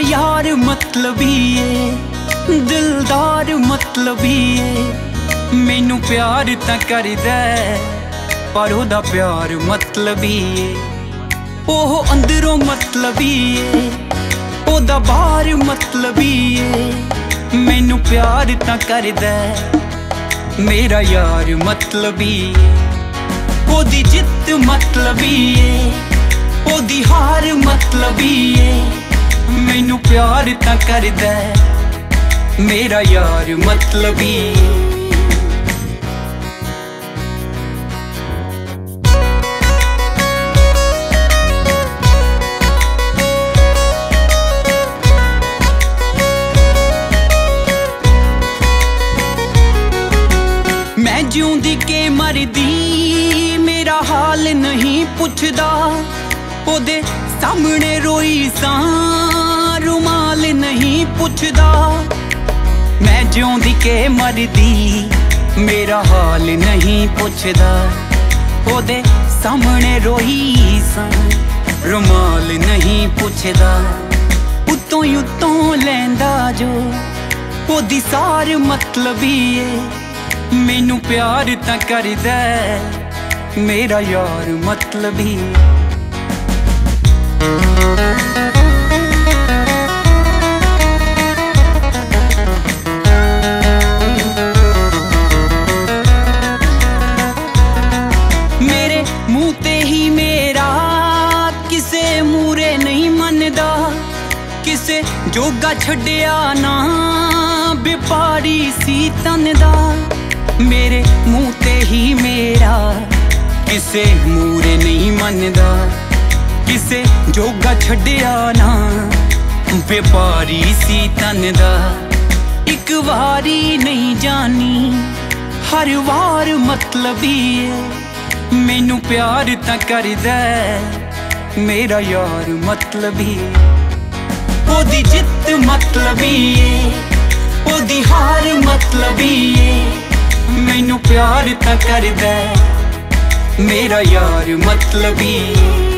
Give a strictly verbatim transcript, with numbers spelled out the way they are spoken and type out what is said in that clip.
यार मतलबी ए दिलदार मतलबी ए मैनू प्यार तां करदा पर ओदा प्यार मतलबी ए ओह अंदरों मतलबी ए ओदा बाहर मतलबी ए मैनू प्यार तां करदा मेरा यार मतलबी ओदी जित मतलबी ए ओदी हार मतलबी ए मैनू प्यार तां करदा मेरा यार मतलबी मैं जिउंदी के मरदी मेरा हाल नहीं पुछदा ओदे सामने रोई सां रुमाल नहीं पुछदा मैं जिउंदी के मरदी मेरा हाल नहीं पुछदा ओदे सामने रोई सां रुमाल नहीं पुछदा उत्तों ही उत्तों लैंदा जो ओदी सार मतलबी ए मैनू प्यार तां करदा मेरा यार मतलबी मेरे मुंह ते ही मेरा किसे मूरे नहीं मनदा किसे जोगा छड्डिया ना व्यापारी सी तन दा मेरे मुंह ते ही मेरा किसे मूरे नहीं मनदा किसे जोगा छड्डिया ना व्यापारी सी तन दा इक वारी नहीं जानी हर वार मतलबी ए मैनू प्यार तां करदा मेरा यार मतलबी ओदी जित मतलबी ए ओदी हार मतलबी ए मैनू प्यार तां करदा मेरा यार मतलबी।